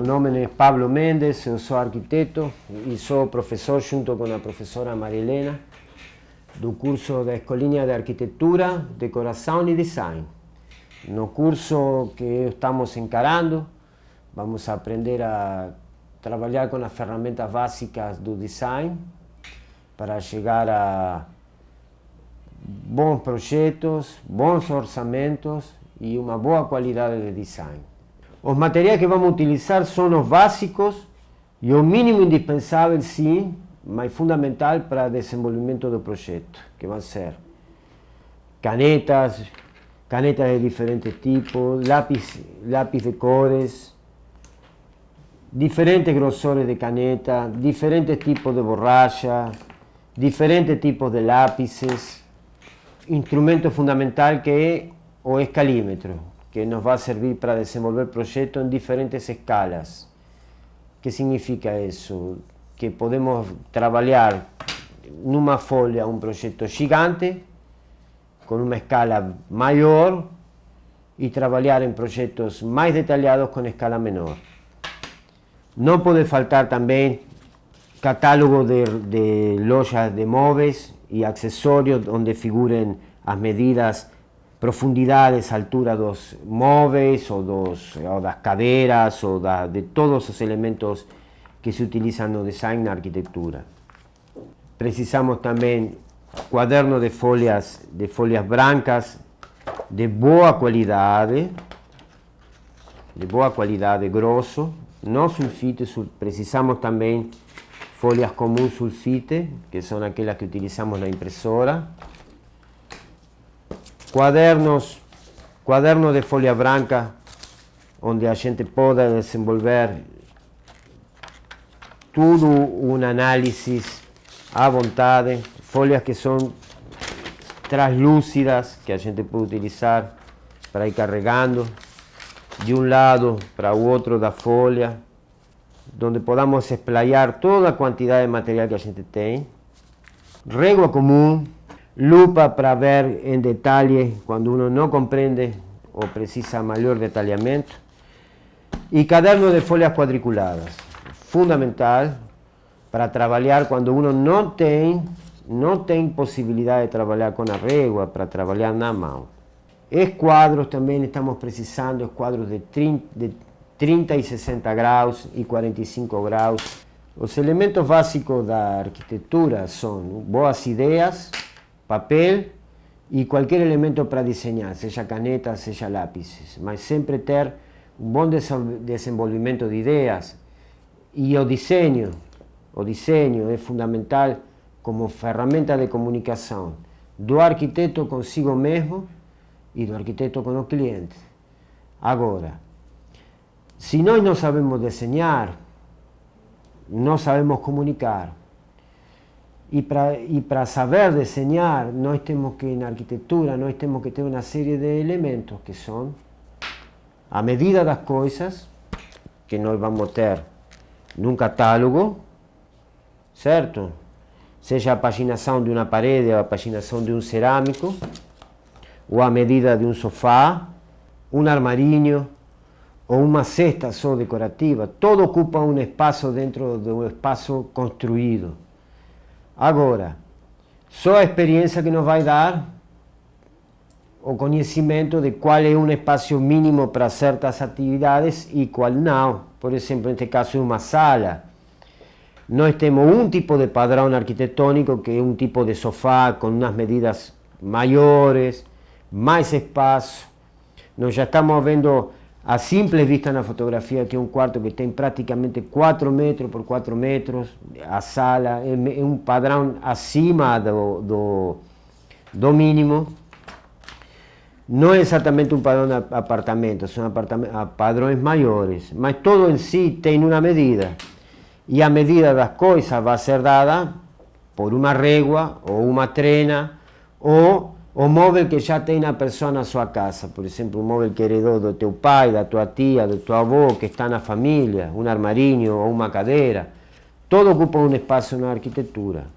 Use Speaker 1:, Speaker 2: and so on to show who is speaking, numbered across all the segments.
Speaker 1: nome é Pablo Mendes, eu sou arquiteto e sou professor junto com a professora Maria Helena do curso da Escolinha de Arquitetura, Decoração e Design. No curso que estamos encarando, vamos aprender a trabalhar com as ferramentas básicas do design para chegar a bons projetos, bons orçamentos e uma boa qualidade de design. Os materiais que vamos utilizar são os básicos e o mínimo indispensável, sim, mas fundamental para o desenvolvimento do projeto, que vão ser canetas de diferentes tipos, lápis de cores, diferentes grossores de caneta, diferentes tipos de borracha, diferentes tipos de lápices, instrumento fundamental que é o escalímetro, que nos vai servir para desenvolver projetos em diferentes escalas. O que significa isso? Que podemos trabalhar numa folha um projeto gigante, com uma escala maior, e trabalhar em projetos mais detalhados com escala menor. Não pode faltar também catálogo de lojas de móveis e acessórios onde figurem as medidas, profundidades, altura dos móveis ou das cadeiras ou de todos os elementos que se utilizam no design na arquitetura. Precisamos também quadernos de folhas brancas de boa qualidade, grosso, não sulfite. Precisamos também folhas comuns sulfite, que são aquelas que utilizamos na impressora. Quadernos de folha branca, onde a gente pode desenvolver tudo um análise à vontade, folhas que são translúcidas, que a gente pode utilizar para ir carregando de um lado para o outro da folha, onde podamos explayar toda a quantidade de material que a gente tem. Régua comum, lupa para ver em detalhe quando uno não compreende ou precisa maior detalhamento, e caderno de folhas quadriculadas, fundamental para trabalhar quando uno não tem possibilidade de trabalhar com a régua, para trabalhar na mão. Esquadros também estamos precisando, esquadros de 30 e 60 graus e 45 graus. Os elementos básicos da arquitetura são boas ideias, papel e qualquer elemento para desenhar, seja caneta, seja lápis, mas sempre ter um bom desenvolvimento de ideias. E o desenho é fundamental como ferramenta de comunicação do arquiteto consigo mesmo e do arquiteto com o cliente. Agora, se nós não sabemos desenhar, não sabemos comunicar. E para saber desenhar, nós temos que, na arquitetura, nós temos que ter uma série de elementos que são a medida das coisas, que nós vamos ter num catálogo, certo? Seja a paginação de uma parede ou a paginação de um cerâmico, ou a medida de um sofá, um armarinho, ou uma cesta só decorativa. Todo ocupa um espaço dentro de um espaço construído. Agora, só a experiência que nos vai dar o conhecimento de qual é um espaço mínimo para certas atividades e qual não. Por exemplo, neste caso é uma sala. Nós temos um tipo de padrão arquitetônico, que é um tipo de sofá com umas medidas maiores, mais espaço. Nós já estamos vendo a simples vista na fotografia que é um quarto que tem praticamente 4 metros por 4 metros. A sala é um padrão acima do mínimo. Não é exatamente um padrão de apartamento, são padrões maiores, mas todo em si tem uma medida. E a medida das coisas vai ser dada por uma régua ou uma trena ou o móvel que já tem a pessoa na sua casa. Por exemplo, um móvel que heredou do teu pai, da tua tia, do teu avô, que está na família, um armarinho ou uma cadeira. Todo ocupa um espaço na arquitetura.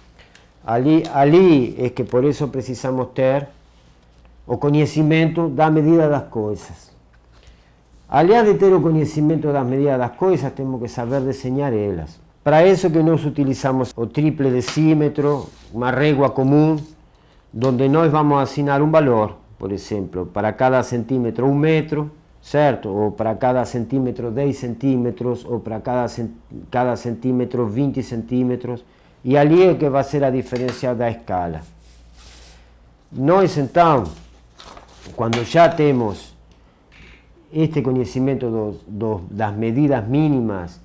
Speaker 1: Ali é que por isso precisamos ter o conhecimento da medida das coisas. Aliás de ter o conhecimento das medidas das coisas, temos que saber desenhar elas. Para isso que nós utilizamos o triple decímetro, uma régua comum, onde nós vamos assinar um valor, por exemplo, para cada centímetro 1 metro, certo? Ou para cada centímetro 10 centímetros, ou para cada centímetro 20 centímetros, e ali é que vai ser a diferença da escala. Nós então, quando já temos este conhecimento das medidas mínimas,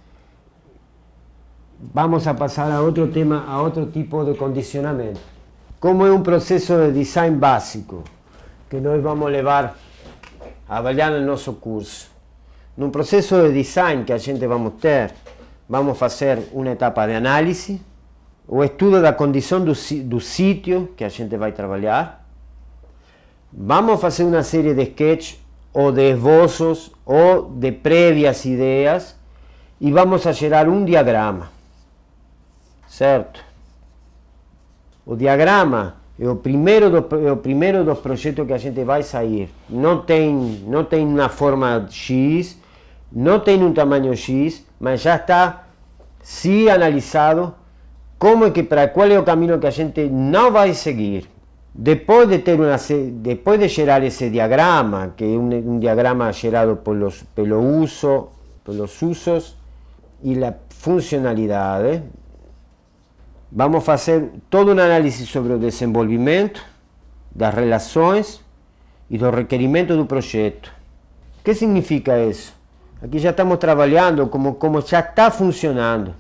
Speaker 1: vamos a passar a outro tema, a outro tipo de condicionamento. Como é um processo de design básico que nós vamos levar a avaliar no nosso curso. Num processo de design que a gente vamos ter, vamos fazer uma etapa de análise, o estudo da condição do sítio que a gente vai trabalhar. Vamos fazer uma série de sketches ou de esboços ou de prévias ideias e vamos a gerar um diagrama, certo? O diagrama é o primeiro dos projetos que a gente vai sair. Não tem uma forma X, não tem um tamanho X, mas já está sim analisado como é que, para qual é o caminho que a gente não vai seguir. Depois de gerar esse diagrama, que é um diagrama gerado pelos usos e a funcionalidade, vamos fazer todo um análise sobre o desenvolvimento, das relações e dos requerimentos do projeto. O que significa isso? Aqui já estamos trabalhando como já está funcionando.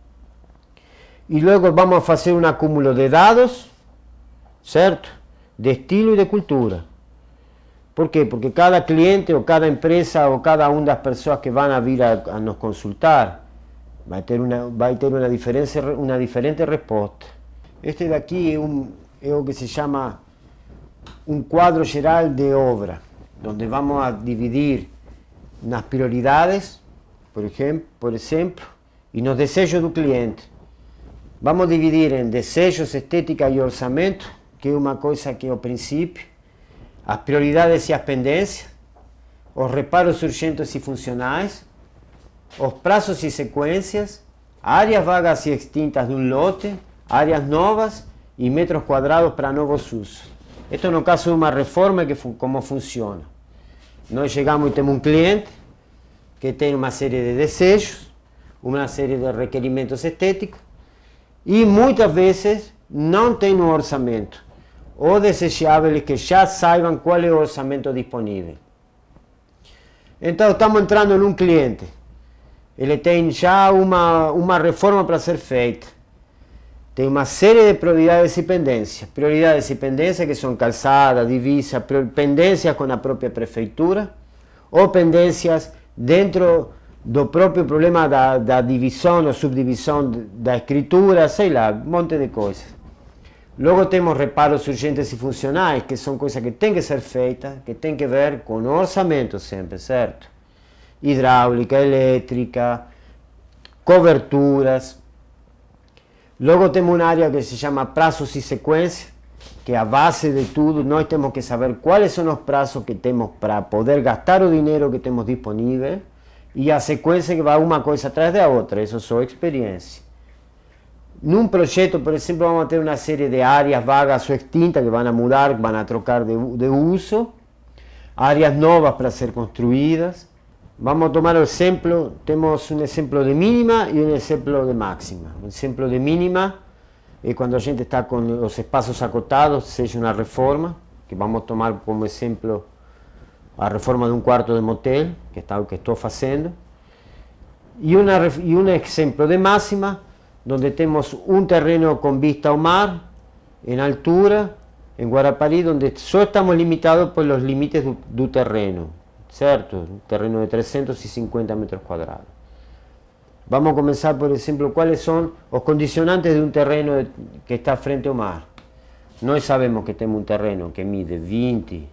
Speaker 1: E logo vamos fazer um acúmulo de dados, certo? De estilo e de cultura. Por quê? Porque cada cliente ou cada empresa ou cada uma das pessoas que vão vir a nos consultar vai ter uma diferente resposta. Este daqui é o que se chama um quadro geral de obra, onde vamos a dividir nas prioridades, por exemplo, e nos desejos do cliente. Vamos dividir em desejos, estética e orçamento, que é uma coisa que é o princípio, as prioridades e as pendências, os reparos urgentes e funcionais, os prazos e sequências, áreas vagas e extintas de um lote, áreas novas e metros quadrados para novos usos. Isto no caso de uma reforma, como funciona. Nós chegamos e temos um cliente que tem uma série de desejos, uma série de requerimentos estéticos, e muitas vezes não tem um orçamento. O desejável é que já saibam qual é o orçamento disponível. Então estamos entrando num cliente, ele tem já uma reforma para ser feita, tem uma série de prioridades e pendências que são calçada, divisa, pendências com a própria prefeitura, ou pendências dentro do próprio problema da divisão ou subdivisão da escritura, sei lá, um monte de coisas. Logo temos reparos urgentes e funcionais, que são coisas que têm que ser feitas, que têm que ver com o orçamento sempre, certo? Hidráulica, elétrica, coberturas. Logo temos uma área que se chama prazos e sequência, que é a base de tudo. Nós temos que saber quais são os prazos que temos para poder gastar o dinheiro que temos disponível, e a sequência que vai uma coisa atrás da outra, isso é só experiência. Num projeto, por exemplo, vamos ter uma série de áreas vagas ou extintas que vão a mudar, vão a trocar de uso, áreas novas para ser construídas. Vamos tomar o exemplo, temos um exemplo de mínima e um exemplo de máxima. O exemplo de mínima é quando a gente está com os espaços acotados, seja uma reforma, que vamos tomar como exemplo a reforma de um quarto de motel, que é o que estou fazendo, e um exemplo de máxima, onde temos um terreno com vista ao mar, em altura, em Guarapari, onde só estamos limitados pelos limites do terreno, certo? Um terreno de 350 metros quadrados. Vamos começar, por exemplo, quais são os condicionantes de um terreno que está frente ao mar. Nós sabemos que temos um terreno que mide 20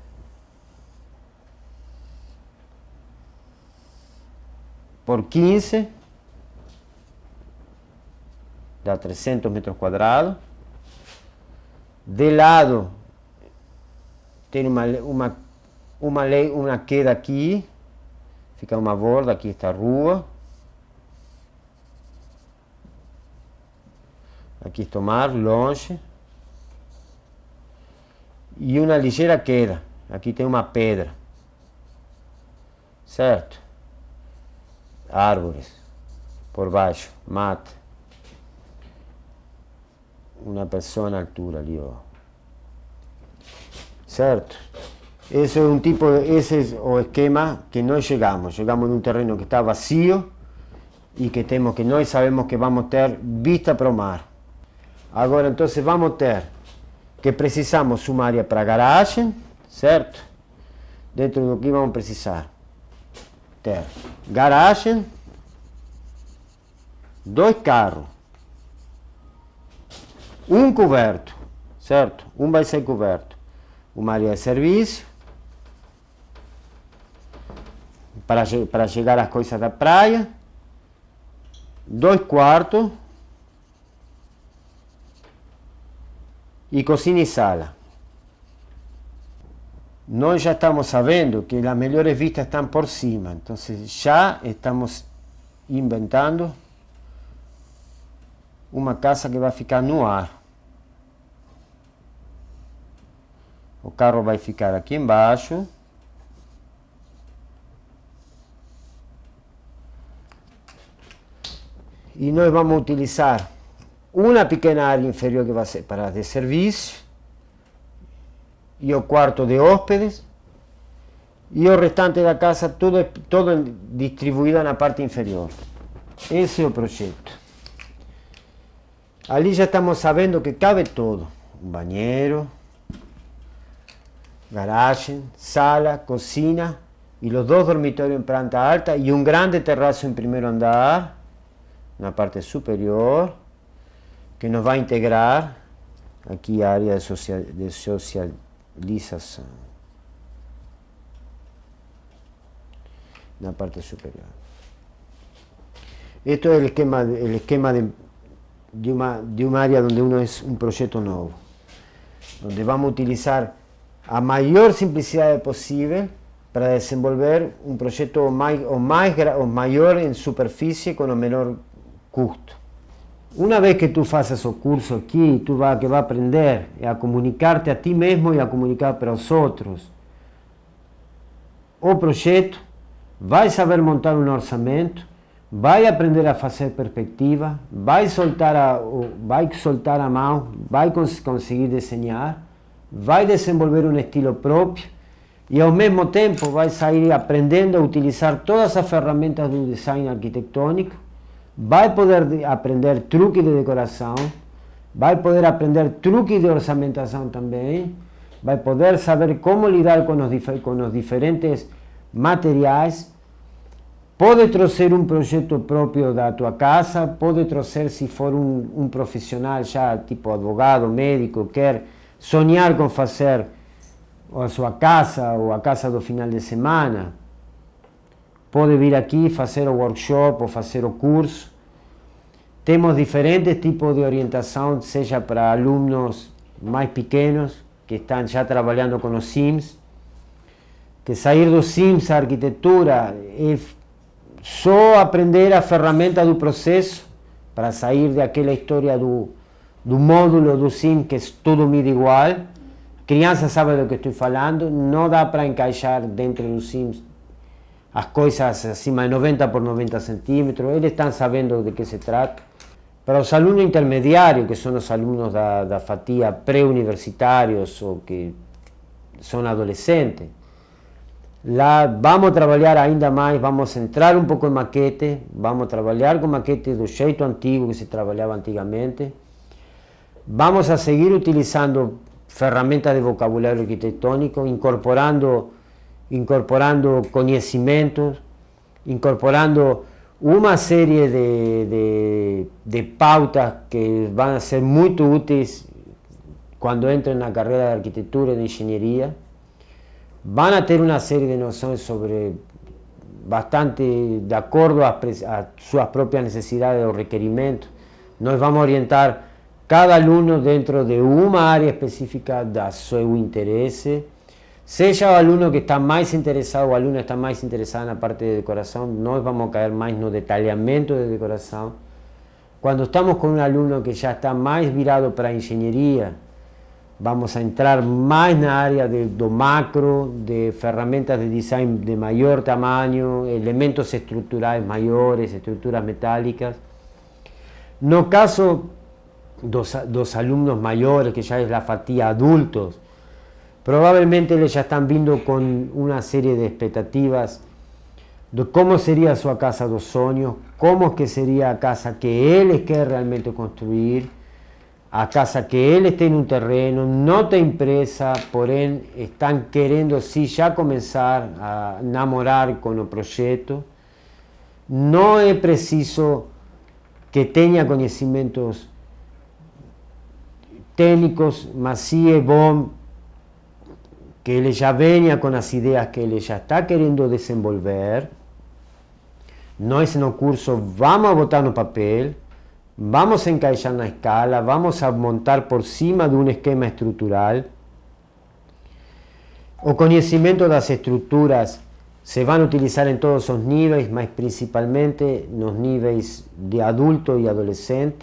Speaker 1: por 15, dá 300 metros quadrados. De lado tem uma queda aqui, fica uma borda, aqui está a rua. Aqui está o mar, longe. E uma ligeira queda. Aqui tem uma pedra. Certo? Árvores. Por baixo, mata. Uma pessoa na altura ali, ó. Certo? Esse é um tipo, esse é o esquema que nós chegamos. Chegamos num terreno que está vazio e que temos, que nós sabemos que vamos ter vista para o mar. Agora, então, vamos ter que precisamos uma área para garagem, certo? Dentro do que vamos precisar ter garagem, 2 carros, um coberto, certo? Um vai ser coberto, uma área de serviço, para chegar as coisas da praia, 2 quartos e cozinha e sala. Nós já estamos sabendo que as melhores vistas estão por cima, então já estamos inventando uma casa que vai ficar no ar. O carro vai ficar aqui embaixo. E nós vamos utilizar uma pequena área inferior que vai ser para de serviço, e o quarto de hóspedes, e o restante da casa todo distribuído na parte inferior. Esse é o projeto. Ali já estamos sabendo que cabe todo: um banheiro, garagem, sala, cozinha, e os 2 dormitórios em planta alta, e um grande terraço em primeiro andar, na parte superior, que nos vai integrar aqui a área de socialização. Na parte superior. Este é o esquema de uma área onde é um projeto novo, onde vamos utilizar a maior simplicidade possível para desenvolver um projeto o maior em superfície com o menor custo. Uma vez que tu faças o curso aqui, tu vai aprender a comunicar-te a ti mesmo e a comunicar para os outros o projeto, vai saber montar um orçamento, vai aprender a fazer perspectiva, vai soltar a mão, vai conseguir desenhar, vai desenvolver um estilo próprio e ao mesmo tempo vai sair aprendendo a utilizar todas as ferramentas do design arquitetônico, vai poder aprender truques de decoração, vai poder aprender truques de orçamentação também, vai poder saber como lidar com os diferentes materiais, pode trazer um projeto próprio da tua casa, pode trazer, se for um profissional já tipo advogado, médico, quer sonhar com fazer a sua casa ou a casa do final de semana, pode vir aqui fazer o workshop ou fazer o curso. Temos diferentes tipos de orientação, seja para alunos mais pequenos, que estão já trabalhando com os Sims, que sair dos Sims, a arquitetura, é só aprender a ferramenta do processo, para sair daquela história do módulo do Sim, que tudo mide igual. Criança sabe do que estou falando, não dá para encaixar dentro do Sims as coisas acima de 90 por 90 centímetros, eles estão sabendo de que se trata. Para os alunos intermediários, que são os alunos da fatia pré-universitários ou que são adolescentes, lá vamos trabalhar ainda mais, vamos entrar um pouco em maquete, vamos trabalhar com maquete do jeito antigo que se trabalhava antigamente, vamos a seguir utilizando ferramentas de vocabulário arquitetônico, incorporando conhecimentos, incorporando uma série de pautas que vão ser muito úteis quando entrem na carreira de arquitetura e de engenharia. Vão a ter uma série de noções sobre, bastante de acordo às suas próprias necessidades ou requerimentos. Nós vamos orientar cada aluno dentro de uma área específica do seu interesse. Seja o aluno que está mais interessado, o aluno está mais interessado na parte de decoração, nós vamos cair mais no detalhamento de decoração. Quando estamos com um aluno que já está mais virado para a engenharia, vamos a entrar mais na área do macro, de ferramentas de design de maior tamanho, elementos estruturais maiores, estruturas metálicas. No caso dos alunos maiores, que já é a fatia adultos, provavelmente eles já estão vindo com uma série de expectativas de como seria a sua casa dos sonhos, como que seria a casa que eles querem realmente construir, a casa que eles têm um terreno, não tem pressa, porém estão querendo sim já começar a namorar com o projeto. Não é preciso que tenha conhecimentos técnicos, mas sim é bom que ele já venha com as ideias que ele já está querendo desenvolver. Nós no curso vamos botar no papel, vamos encaixar na escala, vamos a montar por cima de um esquema estrutural. O conhecimento das estruturas se vão utilizar em todos os níveis, mas principalmente nos níveis de adulto e adolescente.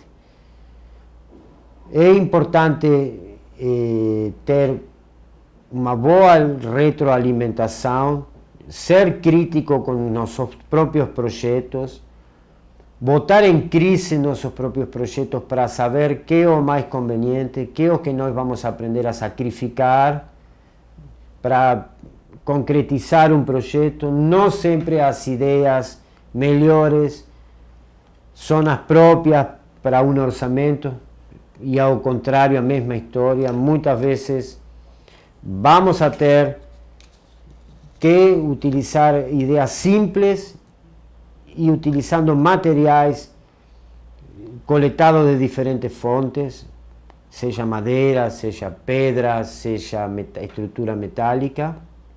Speaker 1: É importante ter uma boa retroalimentação, ser crítico com nossos próprios projetos, botar em crise nossos próprios projetos para saber que é o mais conveniente, que é o que nós vamos aprender a sacrificar para concretizar um projeto. Não sempre as ideias melhores são as próprias para um orçamento, e ao contrário, a mesma história. Muitas vezes vamos a ter que utilizar ideias simples e utilizando materiais coletados de diferentes fontes, seja madeira, seja pedra, seja estrutura metálica.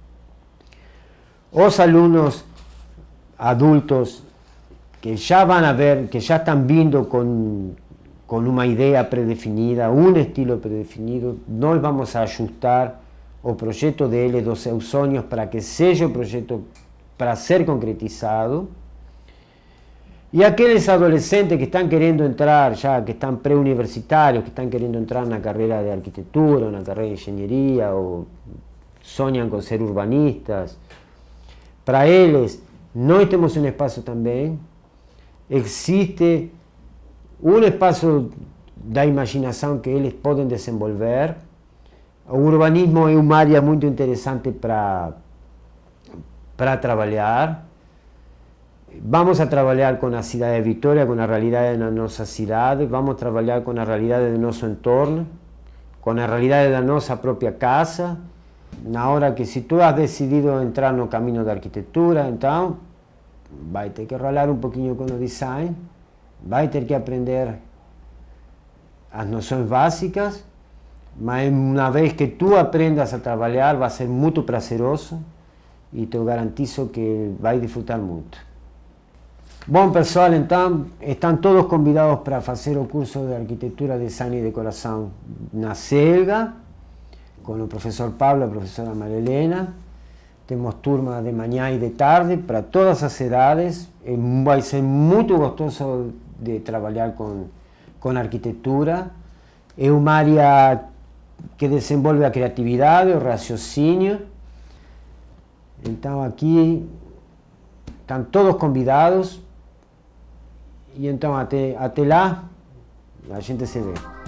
Speaker 1: Os alunos adultos que já vão a ver, que já estão vindo com uma ideia predefinida, um estilo predefinido, nós vamos a ajustar o projeto deles, dos seus sonhos, para que seja o projeto para ser concretizado. E aqueles adolescentes que estão querendo entrar, já que estão pré-universitários, que estão querendo entrar na carreira de arquitetura, na carreira de engenharia, ou sonham com ser urbanistas, para eles, nós temos um espaço também. Existe um espaço da imaginação que eles podem desenvolver. O urbanismo é uma área muito interessante para trabalhar. Vamos a trabalhar com a cidade de Vitória, com a realidade da nossa cidade, vamos trabalhar com a realidade do nosso entorno, com a realidade da nossa própria casa. Na hora que, se tu has decidido entrar no caminho da arquitetura, então vai ter que ralar um pouquinho com o design, vai ter que aprender as noções básicas, mas uma vez que tu aprendas a trabalhar, vai ser muito prazeroso e te garantizo que vai disfrutar muito. Bom, pessoal, então, estão todos convidados para fazer o curso de Arquitetura, Design e Decoração na Selga, com o professor Pablo e a professora Maria Helena. Temos turma de manhã e de tarde para todas as idades. Vai ser muito gostoso de trabalhar com arquitetura. É uma área que desenvolve a criatividade, o raciocínio. Então aqui estão todos convidados. E então até lá a gente se vê.